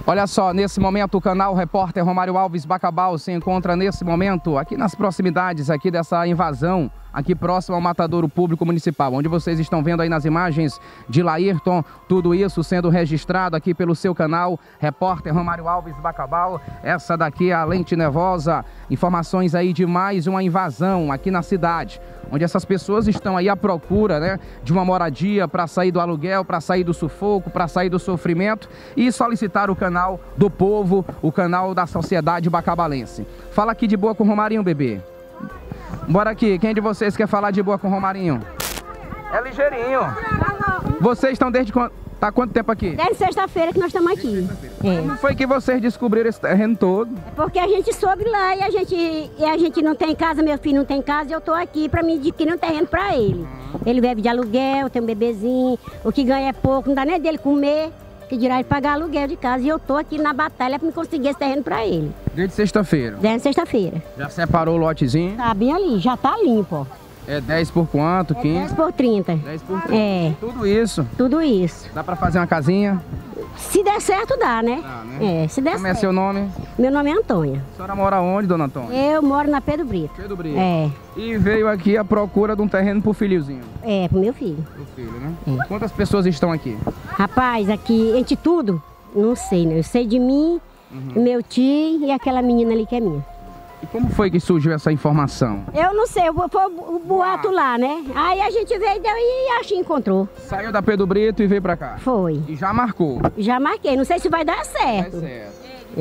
Olha só, nesse momento o canal Repórter Romário Alves Bacabal se encontra nesse momento aqui nas proximidades aqui dessa invasão, aqui próximo ao Matadouro Público Municipal, onde vocês estão vendo aí nas imagens de Laírton, tudo isso sendo registrado aqui pelo seu canal Repórter Romário Alves Bacabal. Essa daqui é a Lente Nervosa, informações aí de mais uma invasão aqui na cidade, onde essas pessoas estão aí à procura, né, de uma moradia para sair do aluguel, para sair do sufoco, para sair do sofrimento e solicitar o canal do povo, o canal da sociedade bacabalense. Fala aqui de boa com o Romarinho, bebê. Bora aqui, quem de vocês quer falar de boa com o Romarinho? É ligeirinho. Vocês estão desde quando? Tá quanto tempo aqui? Desde sexta-feira que nós estamos aqui. Como foi que vocês descobriram esse terreno todo? É porque a gente soube lá e a gente não tem casa, meu filho não tem casa, e eu tô aqui para me adquirir um terreno para ele. Ele vive de aluguel, tem um bebezinho, o que ganha é pouco, não dá nem dele comer, que dirá ele pagar aluguel de casa. E eu tô aqui na batalha para me conseguir esse terreno para ele. Desde sexta-feira? Desde sexta-feira. Já separou o lotezinho? Tá bem ali, já tá limpo, ó. É 10 por quanto? 15? 10 por 30. 10 por 30. É. Tudo isso? Tudo isso. Dá pra fazer uma casinha? Se der certo, dá, né? Dá, né? É, se der Como certo. é seu nome? Meu nome é Antônia. A senhora mora onde, dona Antônia? Eu moro na Pedro Brito. Pedro Brito. É. E veio aqui à procura de um terreno pro filhozinho? É, pro meu filho. Pro filho, né? É. Quantas pessoas estão aqui? Rapaz, aqui, entre tudo, não sei, né? Eu sei de mim, meu tio e aquela menina ali que é minha. E como foi que surgiu essa informação? Eu não sei, foi o boato lá, né? Aí a gente veio e acho que encontrou. Saiu da Pedro Brito e veio pra cá? Foi. E já marcou? Já marquei, não sei se vai dar certo. Vai certo.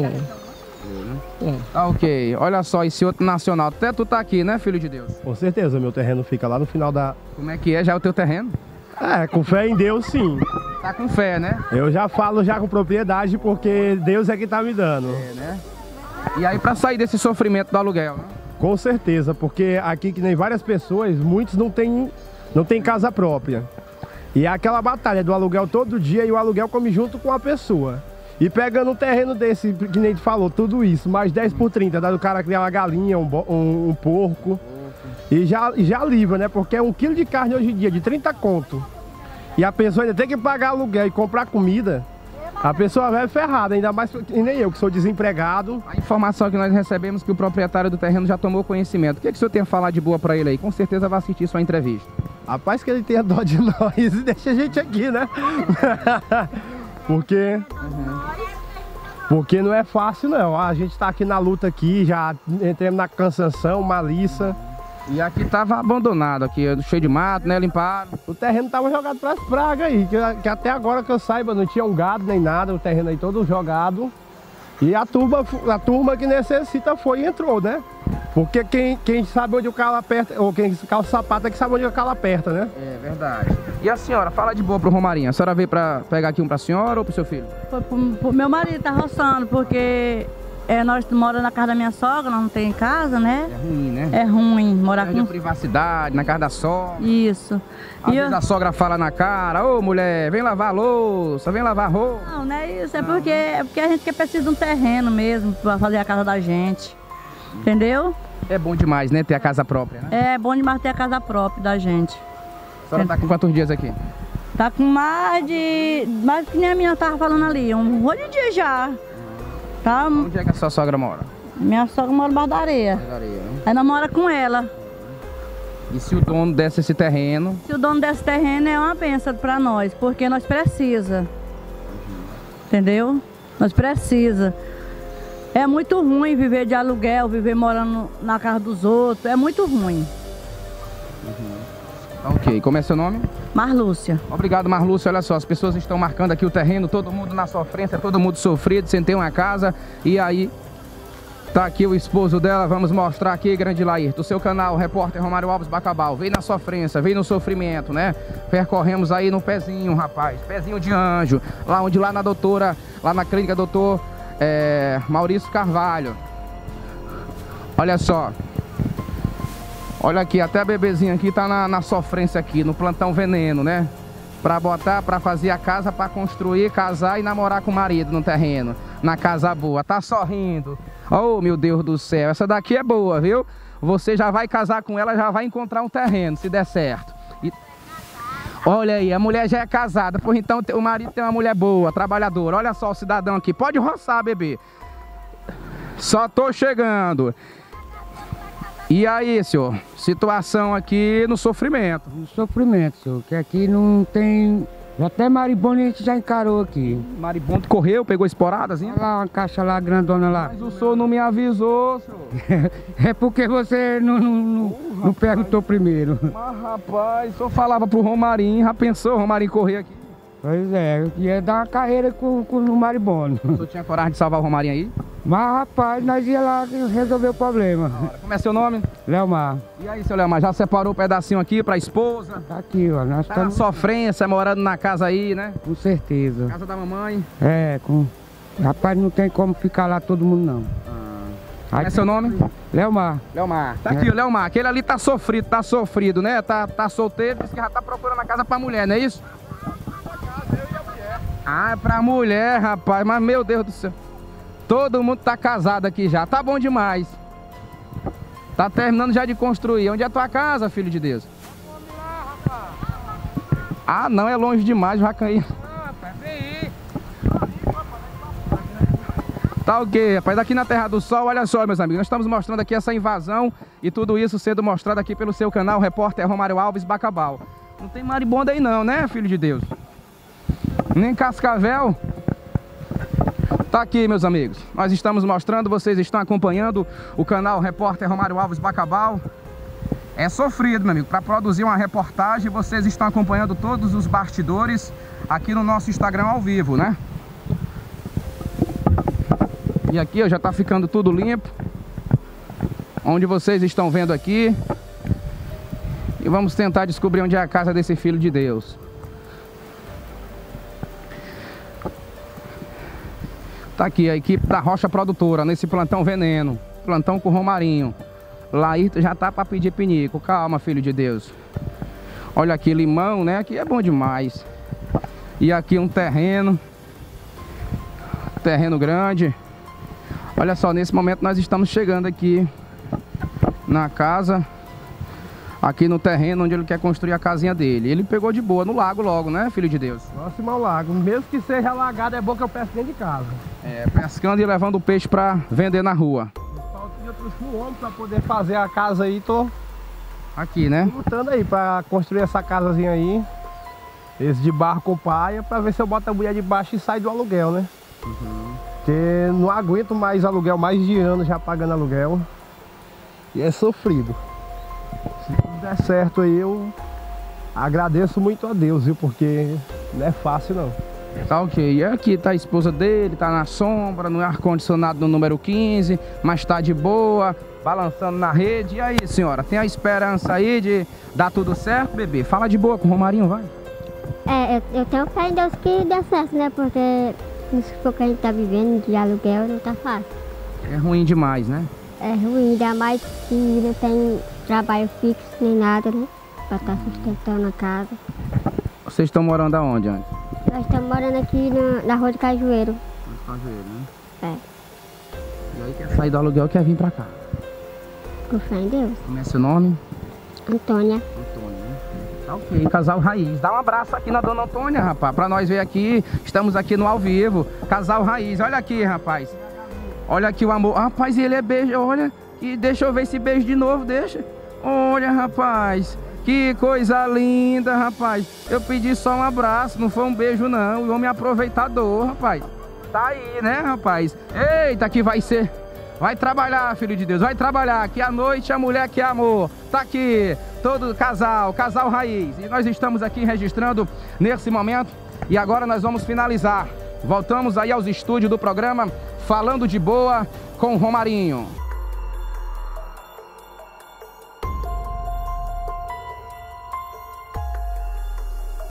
É. Tá ok. Olha só, esse outro nacional. Até tu tá aqui, né, filho de Deus? Com certeza, meu terreno fica lá no final da... Como é que é? Já é o teu terreno? É, com fé em Deus, sim. Tá com fé, né? Eu já falo já com propriedade porque Deus é que tá me dando. É, né? E aí pra sair desse sofrimento do aluguel, né? Com certeza, porque aqui que nem várias pessoas, muitos não tem casa própria. E é aquela batalha do aluguel todo dia e o aluguel come junto com a pessoa. E pegando um terreno desse, que nem tu falou, tudo isso, mais 10 por 30, dá do cara criar uma galinha, um porco. E já livra, né? Porque é 1 quilo de carne hoje em dia, de 30 conto. E a pessoa ainda tem que pagar aluguel e comprar comida. A pessoa vai ferrada, ainda mais que nem eu, que sou desempregado. A informação que nós recebemos é que o proprietário do terreno já tomou conhecimento. O que o senhor tem a falar de boa pra ele aí? Com certeza vai assistir sua entrevista. Rapaz, que ele tenha dó de nós e deixa a gente aqui, né? Porque não é fácil, não. A gente tá aqui na luta aqui, já entramos na cansanção, malícia. E aqui tava abandonado, aqui cheio de mato, né? Limpado. O terreno tava jogado pras pragas aí, que até agora que eu saiba não tinha um gado nem nada, o terreno aí todo jogado. E a turma que necessita foi e entrou, né? Porque quem sabe onde o calo aperta, ou quem calça o sapato é que sabe onde o calo aperta, né? É verdade. E a senhora, fala de boa pro Romarinho. A senhora veio pra pegar aqui um pra senhora ou pro seu filho? Foi pro meu marido, tá roçando, porque nós moramos na casa da minha sogra, nós não tem casa, né? É ruim, né? É ruim morar Perde a com... privacidade, na casa da sogra. Isso. Às vezes a sogra fala na cara: ô mulher, vem lavar a louça, vem lavar roupa. Não, não é isso, é porque a gente que precisa de um terreno mesmo pra fazer a casa da gente. Entendeu? É bom demais, né? Ter a casa própria, né? É bom demais ter a casa própria da gente. A senhora tá com quantos dias aqui? Tá com mais que nem a menina tava falando ali, um monte de dia já. Tá? Onde é que a sua sogra mora? Minha sogra mora embaixo da areia. Na areia, né? Aí nós mora com ela. E se o dono desse esse terreno? Se o dono desse terreno é uma benção pra nós, porque nós precisa. Entendeu? Nós precisa. É muito ruim viver de aluguel, viver morando na casa dos outros. É muito ruim. Ok, como é seu nome? Marlúcia. Obrigado, Marlúcia. Olha só, as pessoas estão marcando aqui o terreno, todo mundo na sofrência, todo mundo sofrido, sem ter uma casa. E aí, tá aqui o esposo dela, vamos mostrar aqui, grande Laírton, do seu canal, Repórter Romário Alves Bacabal. Veio na sofrência, veio no sofrimento, né? Percorremos aí no pezinho, rapaz, pezinho de anjo. Lá na doutora, lá na clínica doutor Maurício Carvalho. Olha só. Olha aqui, até a bebezinha aqui tá na sofrência aqui, no plantão veneno, né? Pra botar, pra fazer a casa, pra construir, casar e namorar com o marido no terreno, na casa boa. Tá sorrindo. Oh, meu Deus do céu, essa daqui é boa, viu? Você já vai casar com ela, já vai encontrar um terreno, se der certo. Olha aí, a mulher já é casada, por então o marido tem uma mulher boa, trabalhadora. Olha só o cidadão aqui, pode roçar, bebê. Só tô chegando. E aí, senhor? Situação aqui no sofrimento. No sofrimento, senhor, que aqui não tem... Até maribondo a gente já encarou aqui. Maribondo correu, pegou esporadazinha? Olha lá uma caixa lá, grandona lá. Mas o senhor não me avisou, senhor. É porque você não perguntou primeiro. Mas, rapaz, o senhor falava pro Romarinho, já pensou o Romarinho correr aqui? Pois é, eu ia dar uma carreira com o maribondo. O senhor tinha coragem de salvar o Romarinho aí? Mas, rapaz, nós ia lá resolver o problema. Como é seu nome? Leomar. E aí, seu Leomar, já separou o pedacinho aqui pra esposa? Tá aqui, ó. Nós Tá na estamos sofrência, morando na casa aí, né? com certeza. Casa da mamãe. É, com... Rapaz, não tem como ficar lá todo mundo, não. Como é seu nome? Leomar. Leomar. Tá aqui, o Leomar. Aquele ali tá sofrido, né? Tá solteiro, disse que já tá procurando a casa pra mulher, não é isso? Ah, é pra mulher, rapaz. Mas, meu Deus do céu. Todo mundo tá casado aqui já. Tá bom demais. Tá terminando já de construir. Onde é a tua casa, filho de Deus? Ah, não. É longe demais, vai cair. Tá ok, rapaz. Aqui na Terra do Sol, olha só, meus amigos. Nós estamos mostrando aqui essa invasão e tudo isso sendo mostrado aqui pelo seu canal, Repórter Romário Alves Bacabal. Não tem maribondo aí não, né, filho de Deus? Nem cascavel. Tá aqui, meus amigos. Nós estamos mostrando, vocês estão acompanhando o canal Repórter Romário Alves Bacabal. É sofrido, meu amigo, para produzir uma reportagem. Vocês estão acompanhando todos os bastidores aqui no nosso Instagram ao vivo, né? E aqui, ó, já tá ficando tudo limpo. Onde vocês estão vendo aqui. E vamos tentar descobrir onde é a casa desse filho de Deus. Tá aqui a equipe da Rocha Produtora, nesse plantão veneno. Plantão com o Romarinho. Laírton já tá para pedir pinico. Calma, filho de Deus. Olha aqui, limão, né? Aqui é bom demais. E aqui um terreno. Terreno grande. Olha só, nesse momento nós estamos chegando aqui na casa. Aqui no terreno onde ele quer construir a casinha dele. Ele pegou de boa no lago logo, né, filho de Deus? Próximo ao lago. Mesmo que seja alagado, é bom que eu pesco dentro de casa. É, pescando e levando o peixe para vender na rua. Falta outros homens para poder fazer a casa aí. Tô Aqui, né? lutando aí para construir essa casazinha aí. Esse de barro com paia, para ver se eu boto a mulher de baixo e sai do aluguel, né? Porque não aguento mais aluguel, mais de ano já pagando aluguel. E é sofrido. Se tudo der certo aí, eu agradeço muito a Deus, viu? Porque não é fácil não. Tá ok. E aqui tá a esposa dele, tá na sombra, no ar-condicionado no número 15, mas tá de boa, balançando na rede. E aí, senhora, tem a esperança aí de dar tudo certo, bebê? Fala de boa com o Romarinho, vai. É, eu tenho fé em Deus que dê certo, né? Porque isso que a gente tá vivendo de aluguel não tá fácil. É ruim demais, né? É ruim, ainda mais que não tem trabalho fixo nem nada, né? Pra estar sustentando a casa. Vocês estão morando aonde antes? Nós estamos morando aqui na Rua de Cajueiro. Cajueiro, né? É, E aí quer sair do aluguel, quer vir pra cá. com fé em Deus. Como é seu nome? Antônia. Antônia, né? Tá ok, Casal Raiz. Dá um abraço aqui na dona Antônia, rapaz, pra nós ver aqui. Estamos aqui no ao vivo. Casal Raiz, olha aqui, rapaz. Olha aqui o amor. Rapaz, ele é beijo, olha. E deixa eu ver esse beijo de novo, deixa. Olha, rapaz. Que coisa linda, rapaz. Eu pedi só um abraço, não foi um beijo, não. O homem aproveitador, rapaz. Tá aí, né, rapaz? Eita, que vai ser. Vai trabalhar, filho de Deus, vai trabalhar. Que à noite a mulher quer amor. Tá aqui, todo casal Raiz. E nós estamos aqui registrando nesse momento. E agora nós vamos finalizar. Voltamos aí aos estúdios do programa Falando de Boa com o Romarinho.